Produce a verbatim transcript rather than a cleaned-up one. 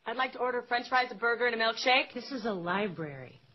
I'd like to order french fries, a burger, and a milkshake. This is a library.